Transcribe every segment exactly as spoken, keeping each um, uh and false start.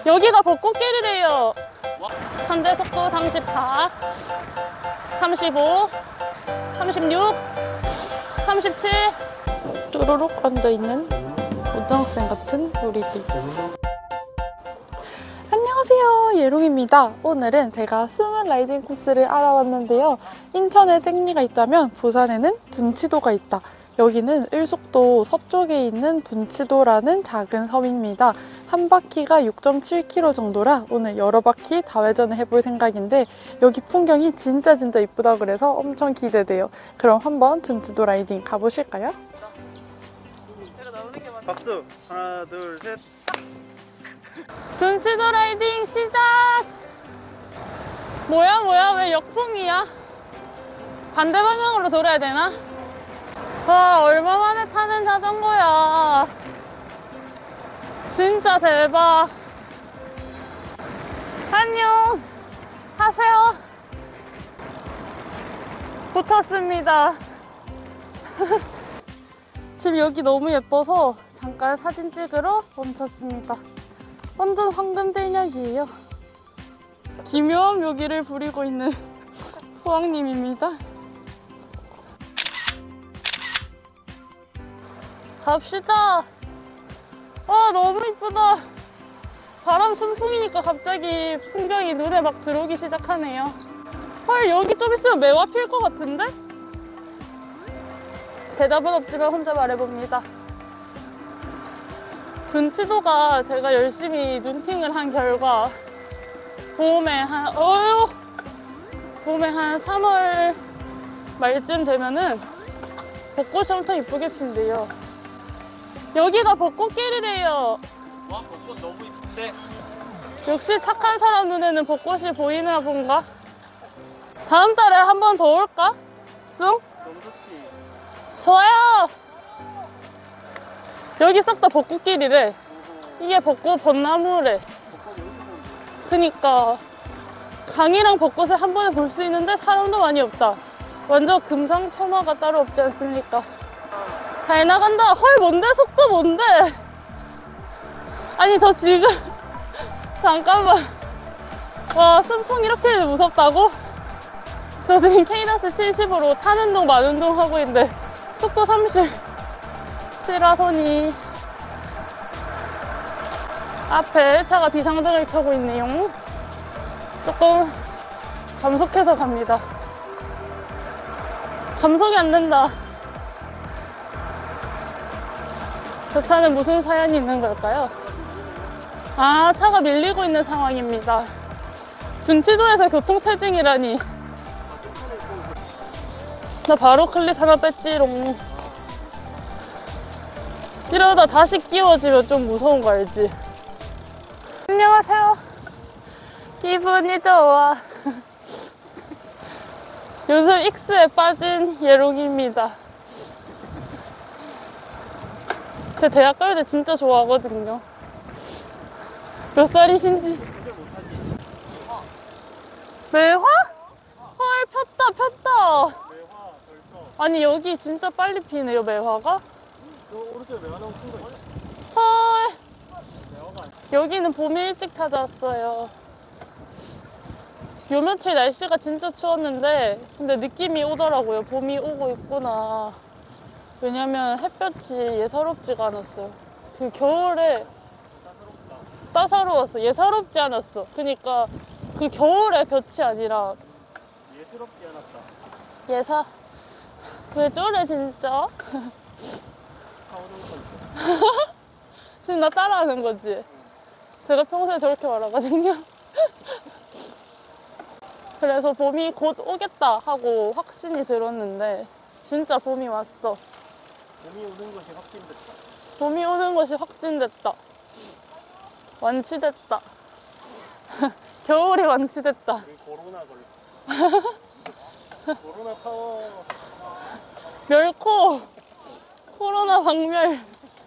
여기가 벚꽃길이래요. 현재 속도 삼십사, 삼십오, 삼십육, 삼십칠. 뚜루룩 앉아있는 고등학생 같은 우리들. 안녕하세요, 예롱입니다. 오늘은 제가 숨은 라이딩 코스를 알아봤는데요. 인천에 땡리가 있다면 부산에는 둔치도가 있다. 여기는 을숙도 서쪽에 있는 둔치도라는 작은 섬입니다. 한 바퀴가 육 점 칠 킬로미터 정도라 오늘 여러 바퀴 다회전을 해볼 생각인데 여기 풍경이 진짜 진짜 이쁘다 그래서 엄청 기대돼요. 그럼 한번 둔치도 라이딩 가보실까요? 박수! 하나 둘 셋! 둔치도 라이딩 시작! 뭐야 뭐야 왜 역풍이야? 반대 방향으로 돌아야 되나? 와, 얼마 만에 타는 자전거야. 진짜 대박. 안녕 하세요. 붙었습니다. 지금 여기 너무 예뻐서 잠깐 사진 찍으러 멈췄습니다. 완전 황금들녘이에요. 기묘한 묘기를 부리고 있는 후왕님입니다. 갑시다. 아, 너무 이쁘다. 바람 순풍이니까 갑자기 풍경이 눈에 막 들어오기 시작하네요. 헐, 여기 좀 있으면 매화 필 것 같은데? 대답은 없지만 혼자 말해봅니다. 둔치도가 제가 열심히 눈팅을 한 결과 봄에 한 어휴 봄에 한 삼월 말쯤 되면은 벚꽃이 엄청 이쁘게 핀대요. 여기가 벚꽃길이래요. 와, 벚꽃 너무 이쁜데? 역시 착한 사람 눈에는 벚꽃이 보이나 본가? 다음 달에 한 번 더 올까? 쑥? 너무 좋지. 좋아요. 여기 싹 다 벚꽃길이래. 이게 벚꽃 벚나무래. 그니까 강이랑 벚꽃을 한 번에 볼 수 있는데 사람도 많이 없다. 완전 금상첨화가 따로 없지 않습니까? 잘 나간다. 헐, 뭔데? 속도 뭔데? 아니, 저 지금 잠깐만. 와, 순풍 이렇게 무섭다고? 저 지금 케이던스 칠십으로 타는 동 마는 동 하고 있는데 속도 삼십. 시라소니 앞에 차가 비상등을 켜고 있네요. 조금 감속해서 갑니다. 감속이 안 된다. 저 차는 무슨 사연이 있는 걸까요? 아, 차가 밀리고 있는 상황입니다. 둔치도에서 교통체증이라니. 나 바로 클릿 하나 뺐지롱. 이러다 다시 끼워지면 좀 무서운 거 알지? 안녕하세요. 기분이 좋아. 요즘 익스에 빠진 예롱입니다. 제 대학 갈 때 진짜 좋아하거든요. 몇 살이신지? 매화? 헐, 폈다 폈다. 아니, 여기 진짜 빨리 피네요, 매화가. 저 오른쪽에 매화 너무 큰 거 있어. 헐. 여기는 봄이 일찍 찾아왔어요. 요 며칠 날씨가 진짜 추웠는데 근데 느낌이 오더라고요. 봄이 오고 있구나. 왜냐면 햇볕이 예사롭지가 않았어요. 그 겨울에 따사로웠어. 예사롭지 않았어. 그니까 그 겨울의 볕이 아니라 예스럽지 않았다. 예사. 왜 저래 진짜? 지금 나 따라하는 거지? 제가 평소에 저렇게 말하거든요. 그래서 봄이 곧 오겠다 하고 확신이 들었는데 진짜 봄이 왔어. 봄이 오는 것이 확진됐다. 봄이 오는 것이 확진됐다. 완치됐다. 겨울이 완치됐다. 우리 코로나 걸렸어. 코로나 타워. 멸코. 코로나 박멸.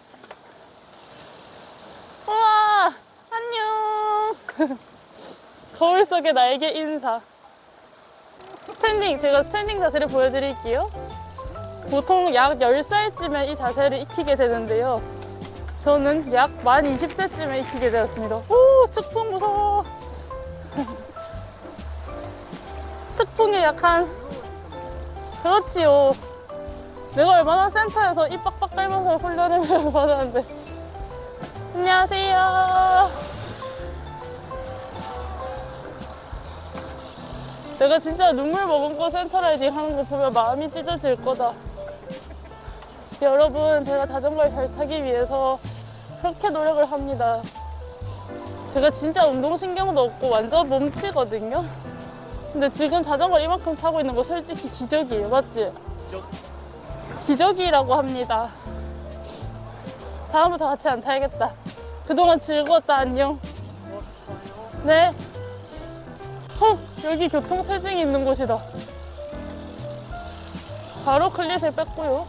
우와, 안녕. 거울 속에 나에게 인사. 스탠딩, 제가 스탠딩 자세를 보여드릴게요. 보통 약 열 살쯤에 이 자세를 익히게 되는데요. 저는 약 만 이십 세쯤에 익히게 되었습니다. 오, 측풍 무서워. 측풍에 약한. 그렇지요. 내가 얼마나 센터에서 입 빡빡 깔면서 훈련을 받았는데. 안녕하세요. 내가 진짜 눈물 머금고 센터 라이딩 하는 거 보면 마음이 찢어질 거다. 여러분, 제가 자전거를 잘 타기 위해서 그렇게 노력을 합니다. 제가 진짜 운동신경도 없고 완전 몸치거든요. 근데 지금 자전거를 이만큼 타고 있는 거 솔직히 기적이에요. 맞지? 기적이라고 합니다. 다음부터 같이 안 타야겠다. 그동안 즐거웠다. 안녕. 네. 어, 여기 교통체증이 있는 곳이다. 바로 클릿을 뺐고요.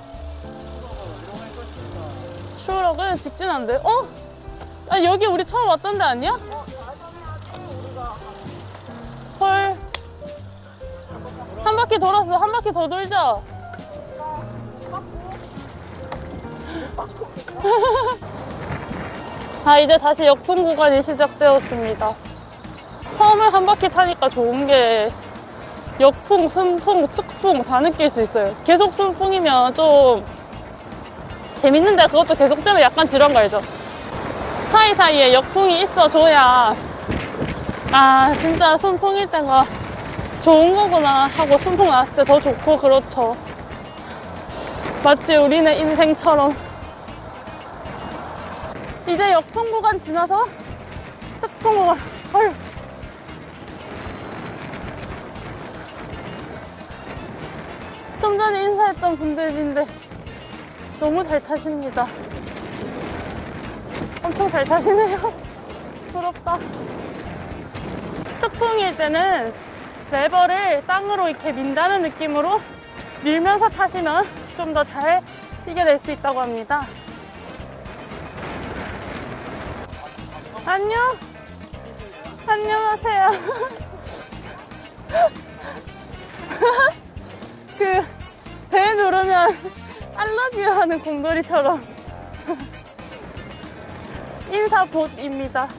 슈럭은 직진한데. 어? 아, 여기 우리 처음 왔던 데 아니야? 헐. 한 바퀴 돌았어. 한 바퀴 더 돌자. 아, 이제 다시 역풍 구간이 시작되었습니다. 섬을 한 바퀴 타니까 좋은 게 역풍, 순풍, 측풍 다 느낄 수 있어요. 계속 순풍이면 좀 재밌는데 그것도 계속되면 약간 지루한 거 알죠? 사이사이에 역풍이 있어줘야 아, 진짜 순풍일 때가 좋은 거구나 하고 순풍 나왔을 때 더 좋고 그렇죠. 마치 우리네 인생처럼. 이제 역풍 구간 지나서 측풍 구간. 헐. 좀 전에 인사했던 분들인데 너무 잘 타십니다. 엄청 잘 타시네요. 부럽다. 측풍일 때는 레버를 땅으로 이렇게 민다는 느낌으로 밀면서 타시면 좀 더 잘 이겨낼 수 있다고 합니다. 안녕. 안녕하세요. 그 배 누르면 알러뷰 하는 곰돌이처럼 인사봇입니다.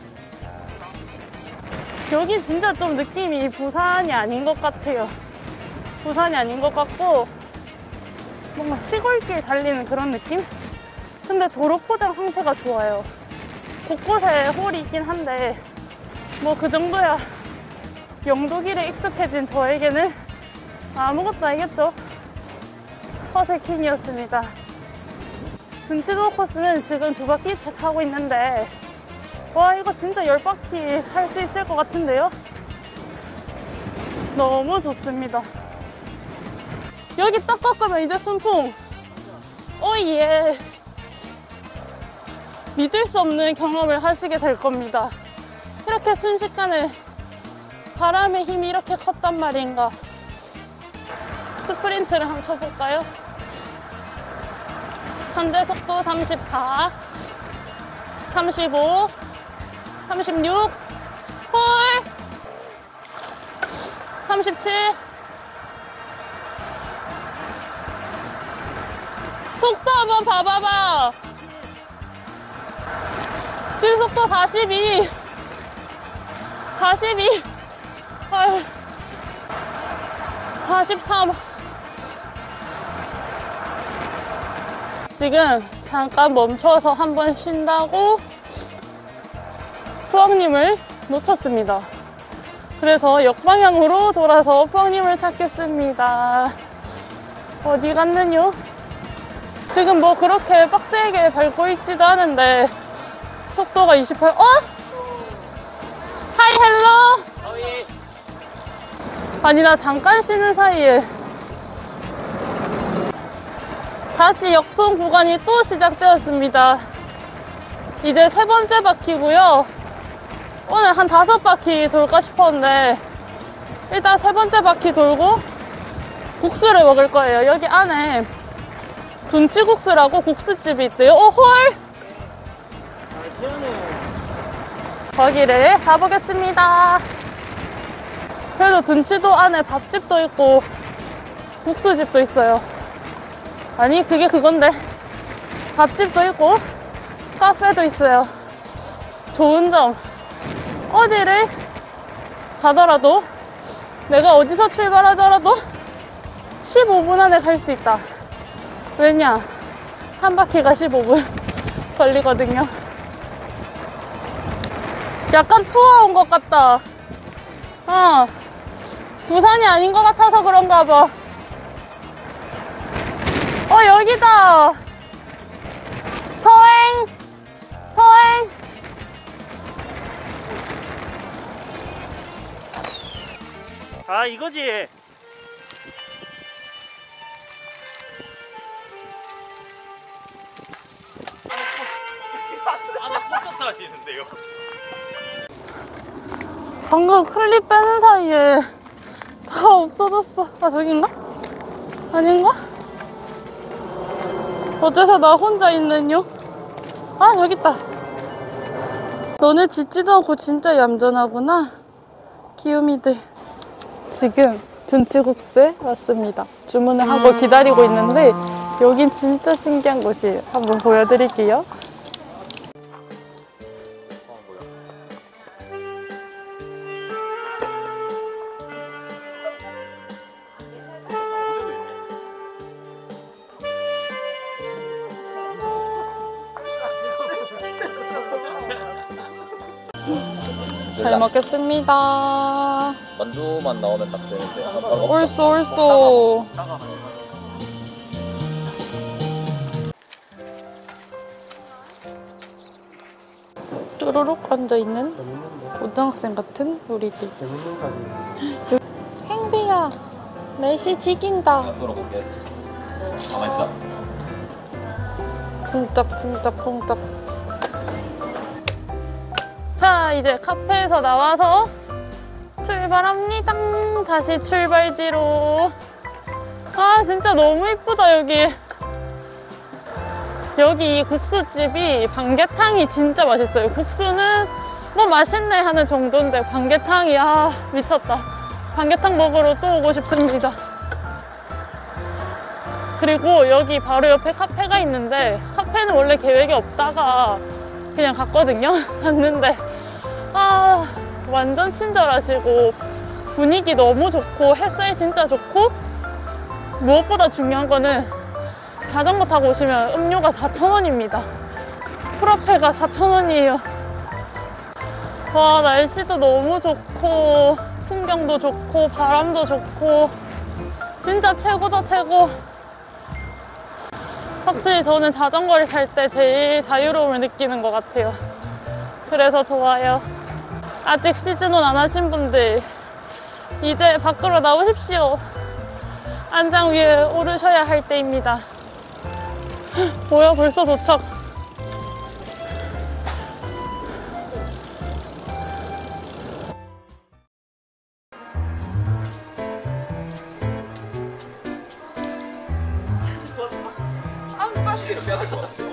여기 진짜 좀 느낌이 부산이 아닌 것 같아요. 부산이 아닌 것 같고 뭔가 시골길 달리는 그런 느낌? 근데 도로 포장 상태가 좋아요. 곳곳에 홀이 있긴 한데 뭐 그 정도야. 영도길에 익숙해진 저에게는 아무것도 아니겠죠. 허세킹이었습니다. 둔치도 코스는 지금 두 바퀴 채 타고 있는데 와, 이거 진짜 열 바퀴 할 수 있을 것 같은데요? 너무 좋습니다. 여기 딱 꺾으면 이제 순풍. 오예. 믿을 수 없는 경험을 하시게 될 겁니다. 이렇게 순식간에 바람의 힘이 이렇게 컸단 말인가. 스프린트를 한번 쳐볼까요? 현재 속도 삼십사, 삼십오, 삼십육, 홀, 삼십칠. 속도 한번 봐봐봐. 지금 속도 사십이, 사십이, 헐, 사십삼. 지금 잠깐 멈춰서 한번 쉰다고 푸엉님을 놓쳤습니다. 그래서 역방향으로 돌아서 푸엉님을 찾겠습니다. 어디 갔느뇨? 지금 뭐 그렇게 빡세게 밟고 있지도 않은데 속도가 이십팔. 어? 하이 헬로. 어이. 아니, 나 잠깐 쉬는 사이에 다시 역풍 구간이 또 시작되었습니다. 이제 세 번째 바퀴고요. 오늘 한 다섯 바퀴 돌까 싶었는데 일단 세 번째 바퀴 돌고 국수를 먹을 거예요. 여기 안에 둔치국수라고 국수집이 있대요. 오, 헐! 잘 태우네요. 거기를 가보겠습니다. 그래도 둔치도 안에 밥집도 있고 국수집도 있어요. 아니, 그게 그건데 밥집도 있고 카페도 있어요. 좋은 점, 어디를 가더라도 내가 어디서 출발하더라도 십오 분 안에 갈 수 있다. 왜냐? 한 바퀴가 십오 분 걸리거든요. 약간 투어 온 것 같다. 어, 부산이 아닌 것 같아서 그런가 봐. 어, 여기다. 서행, 서행. 아, 이거지. 안에 콘서트 하시는데요? 방금 클립 빼는 사이에 다 없어졌어. 아, 저긴가? 아닌가? 어째서 나 혼자 있는요? 아, 저기 있다. 너네 짖지도 않고 진짜 얌전하구나. 귀요미들. 지금 둔치국수에 왔습니다. 주문을 하고 기다리고 있는데 여긴 진짜 신기한 곳이에요. 한번 보여드릴게요. 잘 먹겠습니다. 만두만 나오면 딱 되는데 아, 바로 옳소 옳소. 뚜루룩 앉아있는 고등학생 같은 우리들. 행비야, 날씨 지긴다. 가수로 먹겠어. 가만 있어. 쿵짝쿵짝쿵짝. 자, 이제 카페에서 나와서 출발합니다. 다시 출발지로. 아, 진짜 너무 이쁘다 여기. 여기 이 국수집이 반개탕이 진짜 맛있어요. 국수는 뭐 맛있네 하는 정도인데 반개탕이 아 미쳤다. 반개탕 먹으러 또 오고 싶습니다. 그리고 여기 바로 옆에 카페가 있는데 카페는 원래 계획이 없다가 그냥 갔거든요. 갔는데 아 완전 친절하시고 분위기 너무 좋고 햇살 진짜 좋고 무엇보다 중요한 거는 자전거 타고 오시면 음료가 사천 원입니다. 프라페가 사천 원이에요. 와, 날씨도 너무 좋고 풍경도 좋고 바람도 좋고 진짜 최고다 최고. 확실히 저는 자전거를 탈 때 제일 자유로움을 느끼는 것 같아요. 그래서 좋아요. 아직 시즌온 안 하신 분들 이제 밖으로 나오십시오. 안장 위에 오르셔야 할 때입니다. 뭐야, 벌써 도착. 안 빠지면 뼈할 것 같아.